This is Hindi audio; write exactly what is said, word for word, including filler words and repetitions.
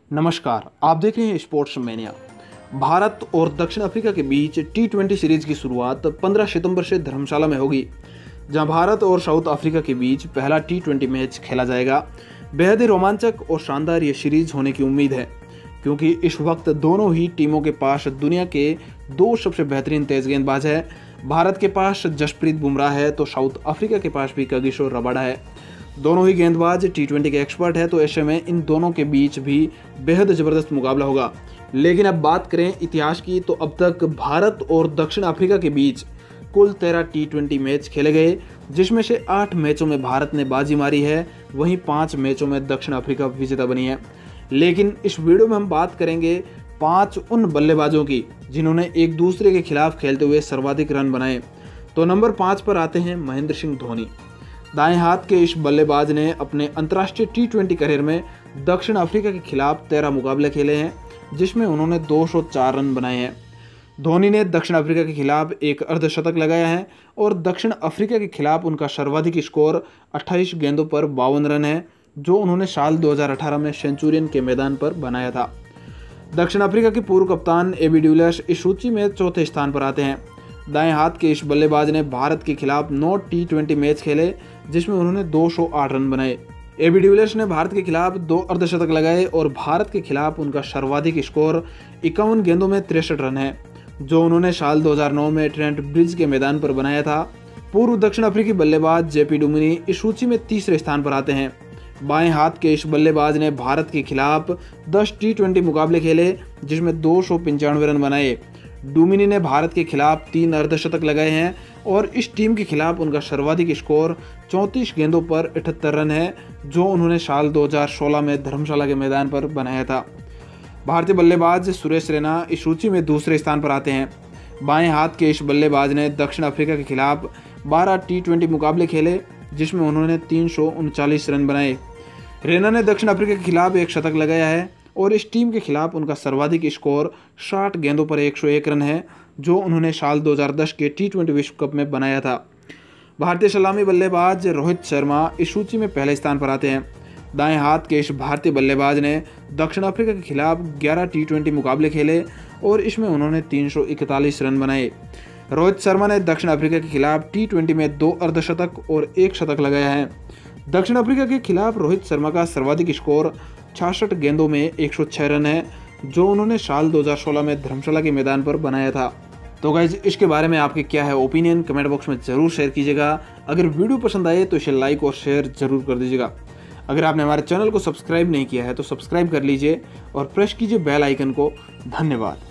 नमस्कार, आप देख रहे हैं स्पोर्ट्स मैनिया। भारत और दक्षिण अफ्रीका के बीच टी ट्वेंटी सीरीज की शुरुआत पंद्रह सितंबर से धर्मशाला में होगी, जहां भारत और साउथ अफ्रीका के बीच पहला टी ट्वेंटी मैच खेला जाएगा। बेहद ही रोमांचक और शानदार ये सीरीज होने की उम्मीद है, क्योंकि इस वक्त दोनों ही टीमों के पास दुनिया के दो सबसे बेहतरीन तेज गेंदबाज है। भारत के पास जसप्रीत बुमराह है तो साउथ अफ्रीका के पास भी कागिसो रबाडा है। दोनों ही गेंदबाज टी ट्वेंटी के एक्सपर्ट है, तो ऐसे में इन दोनों के बीच भी बेहद ज़बरदस्त मुकाबला होगा। लेकिन अब बात करें इतिहास की, तो अब तक भारत और दक्षिण अफ्रीका के बीच कुल तेरह टी ट्वेंटी मैच खेले गए, जिसमें से आठ मैचों में भारत ने बाजी मारी है, वहीं पाँच मैचों में दक्षिण अफ्रीका विजेता बनी है। लेकिन इस वीडियो में हम बात करेंगे पाँच उन बल्लेबाजों की जिन्होंने एक दूसरे के खिलाफ खेलते हुए सर्वाधिक रन बनाए। तो नंबर पाँच पर आते हैं महेंद्र सिंह धोनी। दाएं हाथ के इस बल्लेबाज ने अपने अंतर्राष्ट्रीय टी ट्वेंटी करियर में दक्षिण अफ्रीका के खिलाफ तेरह मुकाबले खेले हैं, जिसमें उन्होंने दो सौ चार रन बनाए हैं। धोनी ने दक्षिण अफ्रीका के खिलाफ एक अर्धशतक लगाया है और दक्षिण अफ्रीका के खिलाफ उनका सर्वाधिक स्कोर अट्ठाईस गेंदों पर बावन रन है, जो उन्होंने साल दो हज़ार अठारह में सेंचुरियन के मैदान पर बनाया था। दक्षिण अफ्रीका के पूर्व कप्तान एबी डिविलियर्स इस सूची में चौथे स्थान पर आते हैं। दाएं हाथ के इस बल्लेबाज ने भारत के खिलाफ नौ टी ट्वेंटी मैच खेले, जिसमें उन्होंने दो सौ आठ रन बनाए। एबी डिविलियर्स ने भारत के खिलाफ दो अर्धशतक लगाए और भारत के खिलाफ उनका सर्वाधिक स्कोर इक्यावन गेंदों में तिरसठ रन है, जो उन्होंने साल दो हज़ार नौ में ट्रेंट ब्रिज के मैदान पर बनाया था। पूर्व दक्षिण अफ्रीकी बल्लेबाज जेपी डुमिनी इस सूची में तीसरे स्थान पर आते हैं। बाएं हाथ के इस बल्लेबाज ने भारत के खिलाफ दस टी ट्वेंटी मुकाबले खेले, जिसमें दो सौ पंचानवे रन बनाए। डुमिनी ने भारत के खिलाफ तीन अर्धशतक लगाए हैं और इस टीम के खिलाफ उनका सर्वाधिक स्कोर चौंतीस गेंदों पर अठहत्तर रन है, जो उन्होंने साल दो हज़ार सोलह में धर्मशाला के मैदान पर बनाया था। भारतीय बल्लेबाज सुरेश रैना इस सूची में दूसरे स्थान पर आते हैं। बाएं हाथ के इस बल्लेबाज ने दक्षिण अफ्रीका के खिलाफ बारह टी ट्वेंटी मुकाबले खेले, जिसमें उन्होंने तीन सौ उनचालीस रन बनाए। रैना ने दक्षिण अफ्रीका के खिलाफ एक शतक लगाया है और इस टीम के खिलाफ उनका सर्वाधिक स्कोर साठ गेंदों पर एक सौ एक रन है, जो उन्होंने साल दो हज़ार दस के टी ट्वेंटी विश्व कप में बनाया था। भारतीय सलामी बल्लेबाज रोहित शर्मा इस सूची में पहले स्थान पर आते हैं। दाएं हाथ के इस भारतीय बल्लेबाज ने दक्षिण अफ्रीका के खिलाफ ग्यारह टी ट्वेंटी मुकाबले खेले और इसमें उन्होंने तीन सौ इकतालीस रन बनाए। रोहित शर्मा ने दक्षिण अफ्रीका के खिलाफ टी ट्वेंटी में दो अर्धशतक और एक शतक लगाया है। दक्षिण अफ्रीका के खिलाफ रोहित शर्मा का सर्वाधिक स्कोर छियासठ गेंदों में एक सौ छह रन है, जो उन्होंने साल दो हज़ार सोलह में धर्मशाला के मैदान पर बनाया था। तो गाइज, इसके बारे में आपके क्या है ओपिनियन, कमेंट बॉक्स में ज़रूर शेयर कीजिएगा। अगर वीडियो पसंद आए तो इसे लाइक और शेयर ज़रूर कर दीजिएगा। अगर आपने हमारे चैनल को सब्सक्राइब नहीं किया है तो सब्सक्राइब कर लीजिए और प्रेस कीजिए बेल आइकन को। धन्यवाद।